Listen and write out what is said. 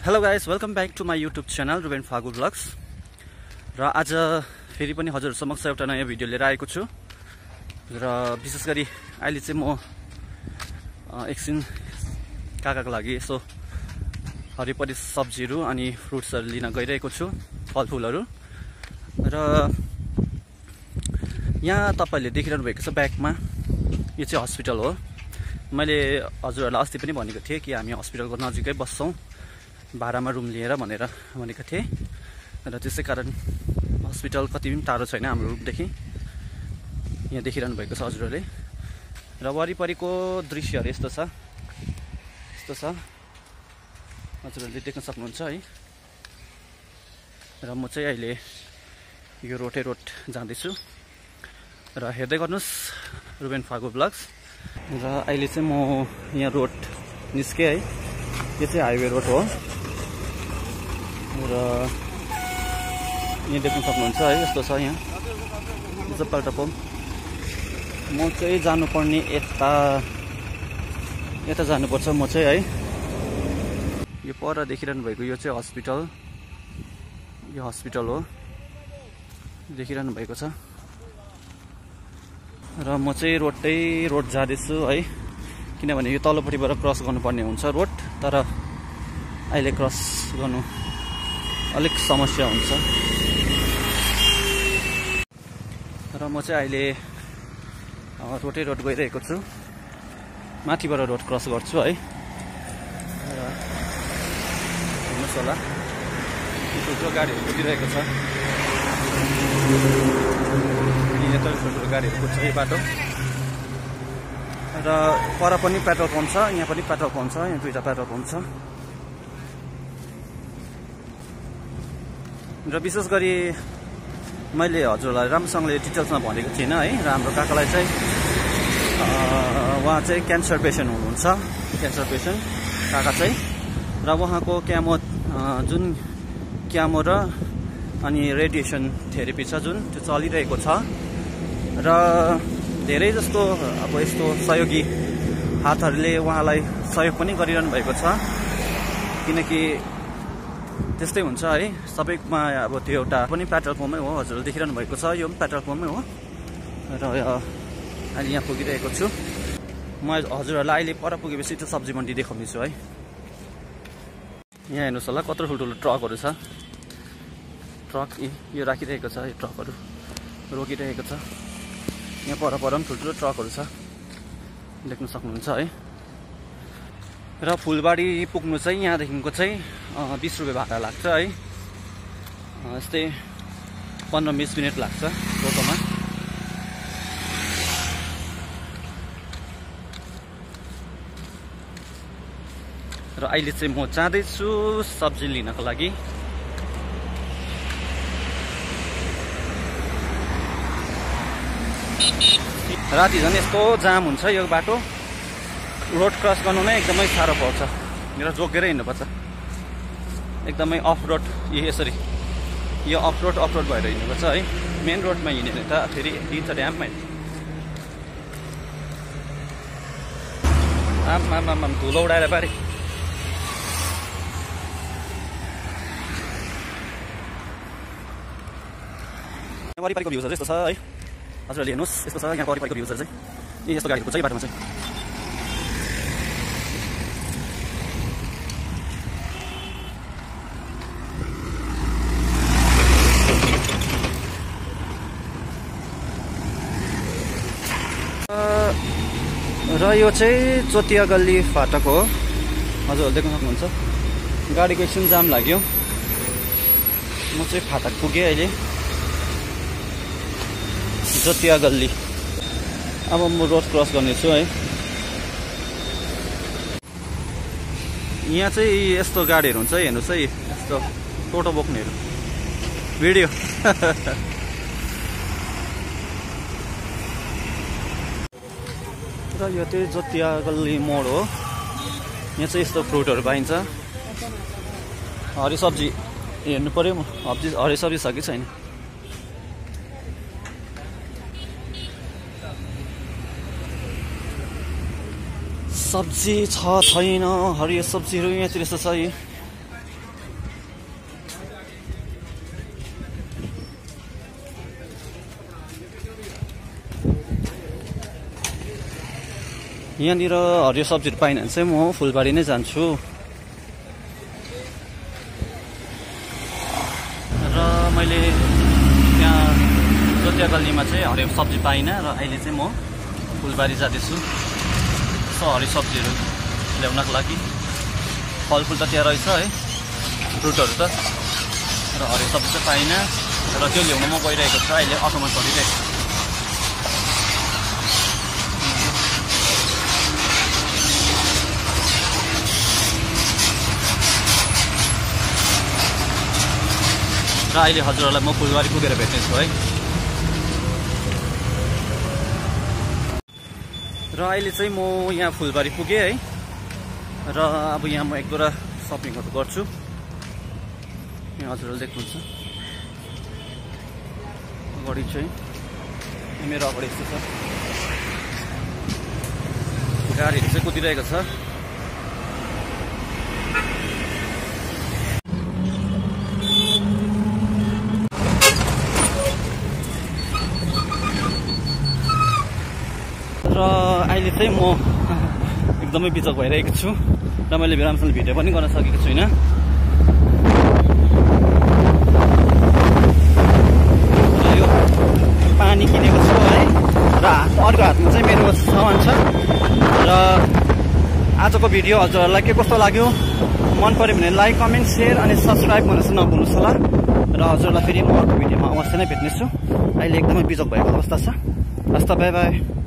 Hello guys, welcome back to my YouTube channel Ruben Phagu vlogs. र आज फेरि पनि हजुर समक्ष एउटा नयाँ भिडियो लिएर आएको छु। र विशेष गरी अहिले चाहिँ म एकछिन काकाको लागि यसो हरिपरि सब्जीहरू अनि फ्रुट्सहरू लिन गइरहेको छु, फलफुलहरू। र यहाँ तपाईँले देखिरहनु भएको छ ब्याकमा, यो चाहिँ हस्पिटल हो। मैले हजुरहरूलाई अस्ति पनि भनेको थिएँ कि हामी हस्पिटलको नजिकै बस्छौँ, भाडामा रुम लिएर भनेर भनेको थिएँ। र त्यसै कारण हस्पिटल कति पनि टाढो छैन हाम्रो रुमदेखि। यहाँ देखिरहनु भएको छ हजुरहरूले। र वरिपरिको दृश्यहरू यस्तो छ हजुरहरूले देख्न सक्नुहुन्छ है। र म चाहिँ अहिले यो रोड जाँदैछु र हेर्दै गर्नुहोस् रुबेन फागु ब्लग्स। र अहिले चाहिँ म यहाँ रोड निस्केँ है। यो चाहिँ हाइवे रोड हो र यहाँ देख्न सक्नुहुन्छ है, यस्तो छ। यहाँ यो चाहिँ पेट्रोल पम्प। म चाहिँ जानुपर्ने यता जानुपर्छ म चाहिँ है। यो पर देखिरहनु भएको यो चाहिँ हस्पिटल, यो हस्पिटल हो, देखिरहनु भएको छ। र म चाहिँ रोड जाँदैछु है, किनभने यो तल्लोपट्टिबाट क्रस गर्नुपर्ने हुन्छ रोड, तर अहिले क्रस गर्नु अलिक समस्या हुन्छ। र म चाहिँ अहिले रोड गइरहेको छु, माथिबाट रोड क्रस गर्छु है। र हेर्नुहोस् होला, ठुल्ठुलो गाडीहरू कुदिरहेको छ, यता ठुल्ठुलो गाडीहरू कुद्छ यो बाटो। र पर पनि पेट्रोल पम्प छ, यहाँ पनि पेट्रोल पम्प छ, यहाँ दुईवटा पेट्रोल पम्प छ। र विशेष गरी मैले हजुरलाई राम्रोसँगले डिटेल्समा भनेको थिइनँ है। र हाम्रो काकालाई चाहिँ उहाँ चाहिँ क्यान्सर पेसेन्ट हुनुहुन्छ, क्यान्सर पेसेन्ट काका चाहिँ। र उहाँको जुन क्यामो र अनि रेडिएसन थेरेपी छ जुन, त्यो चलिरहेको छ। र धेरै जस्तो अब यस्तो सहयोगी हातहरूले उहाँलाई सहयोग पनि गरिरहनु भएको छ, किनकि त्यस्तै हुन्छ है सबैमा। अब त्यो एउटा पनि पेट्रोल पम्पै हो, हजुरले देखिरहनु भएको छ, यो पनि पेट्रोल पम्पै हो। र अहिले यहाँ पुगिरहेको छु म। हजुरहरूलाई अहिले पर पुगेपछि त्यो सब्जी मन्डी देखाउनेछु है। यहाँ हेर्नुहोस् होला, कत्रो ठुल्ठुलो ट्रकहरू छ। ट्रक यो राखिरहेको छ, यो ट्रकहरू रोकिरहेको छ। यहाँ पर पनि ठुल्ठुलो ट्रकहरू छ, देख्न सक्नुहुन्छ है। र फुलबारी पुग्नु चाहिँ यहाँदेखिको चाहिँ 20 रुपियाँ भाडा लाग्छ है। यस्तै 15-20 मिनट लाग्छ टोटोमा। र अहिले चाहिँ म जाँदैछु सब्जी लिनको लागि। राति झन् यस्तो जाम हुन्छ यो बाटो, रोड क्रस गर्नु नै एकदमै साह्रो पर्छ। मेरो जोगेर हिँड्नुपर्छ, एकदमै अफ रोड। यसरी यो अफ रोड भएर हिँड्नुपर्छ है। मेन रोडमा हिँड्यो भने त फेरि दिन्छ ड्याममा। आम धुलो उडाएर बारे। वरिपरिको भ्यूजहरू यस्तो छ है, हजुरहरूले हेर्नुहोस् यस्तो छ। यहाँ वरिपरिको भ्यूजहरू चाहिँ यस्तो गाडीहरू कुद्छ बाटोमा चाहिँ। र यो चाहिँ JataiKali फाटक हो, हजुरहरूले देख्न सक्नुहुन्छ। गाडीको एकछिन जाम लाग्यो, म चाहिँ फाटक पुगेँ अहिले, JataiKali। अब म रोड क्रस गर्नेछु है। यहाँ चाहिँ यस्तो गाडीहरू हुन्छ, हेर्नुहोस् है, यस्तो टोटो बोक्नेहरू। भिडियो र यो चाहिँ JataiKali मोड हो। यहाँ चाहिँ यस्तो फ्रुटहरू पाइन्छ। हरी सब्जी हेर्नु पऱ्यो, हरी सब्जी छ कि छैन। सब्जी छैन, हरियो सब्जीहरू यहाँतिर यस्तो छ। यहाँनिर हरियो सब्जीहरू पाइन भने चाहिँ म फुलबारी नै जान्छु। र मैले त्यहाँ JataiKaliमा चाहिँ हरियो सब्जी पाइनँ र अहिले चाहिँ म फुलबारी जाँदैछु यसो हरियो सब्जीहरू ल्याउनको लागि। फलफुल त त्यहाँ रहेछ है, फ्रुटहरू त, र हरियो सब्जी चाहिँ पाइनँ र त्यो ल्याउन म गइरहेको छु। अहिले अटोमा चढिरहेको छु। र अहिले हजुरहरूलाई म फुलबारी पुगेर भेट्नेछु है। र अहिले चाहिँ म यहाँ फुलबारी पुगेँ है। र अब यहाँ म एक दुईवटा सपिङहरू गर्छु। यहाँ हजुरहरूले देख्नुहुन्छ अगाडि चाहिँ मेरो अगाडि यस्तो छ, गाडीहरू चाहिँ कुदिरहेको छ। र अहिले चाहिँ म एकदमै बिचक भइरहेको छु र मैले राम्रोसँग भिडियो पनि गर्न सकेको छुइनँ। र यो पानी किनेको छु है, र अर्को हातमा चाहिँ मेरो सामान छ। र आजको भिडियो हजुरहरूलाई के कस्तो लाग्यो, मन पर्यो भने लाइक, कमेन्ट, सेयर अनि सब्सक्राइब गर्न चाहिँ नभुल्नुहोस् होला। र हजुरलाई फेरि म अर्को भिडियोमा अवश्य नै भेट्नेछु। अहिले एकदमै बिचक भएको अवस्था छ। हस् त, बाई बाई।